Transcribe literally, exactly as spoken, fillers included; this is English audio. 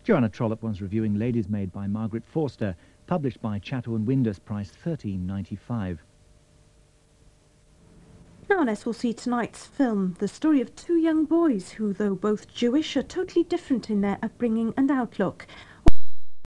Joanna Trollope was reviewing Lady's Maid by Margaret Forster, published by Chatto and Windus, price thirteen ninety-five. Now on S four C tonight's film, the story of two young boys who, though both Jewish, are totally different in their upbringing and outlook.